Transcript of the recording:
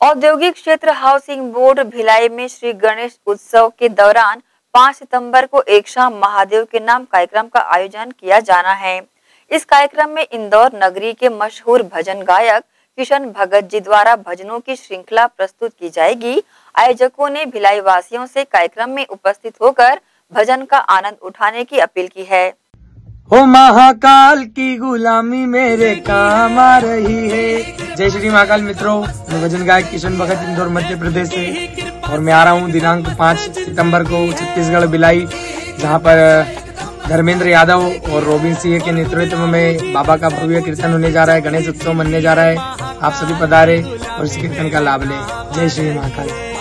औद्योगिक क्षेत्र housing board Bhilai में श्री गणेश उत्सव के दौरान 5 सितंबर को एक शाम महादेव के नाम कार्यक्रम का आयोजन किया जाना है। इस कार्यक्रम में इंदौर नगरी के मशहूर भजन गायक किशन भगत जी द्वारा भजनों की श्रृंखला प्रस्तुत की जाएगी। आयोजकों ने भिलाई वासियों से कार्यक्रम में उपस्थित होकर भजन का आनंद उठाने की अपील की है। ओ महाकाल की गुलामी मेरे काम आ रही है। जय श्री महाकाल मित्रों, मैं भजन गायक किशन भगत इंदौर मध्य प्रदेश से और मैं आ रहा हूँ दिनांक 5 सितंबर को छत्तीसगढ़ भिलाई, जहाँ पर धर्मेंद्र यादव और रोबिन सिंह के नेतृत्व में बाबा का भव्य कीर्तन होने जा रहा है। गणेश उत्सव मनने जा रहा है। आप सभी पधारे और इस कीर्तन का लाभ लें। जय श्री महाकाल।